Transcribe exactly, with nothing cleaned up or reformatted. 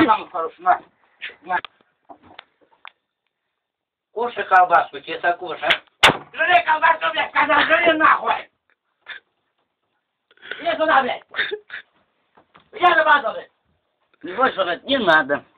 Мама хорошая, на. На. Кушай колбаску, тебе кушай. Жри колбаску, блядь, когда жри нахуй! Иди сюда, блядь! Иди на базу, блядь! Не больше, блядь, не надо.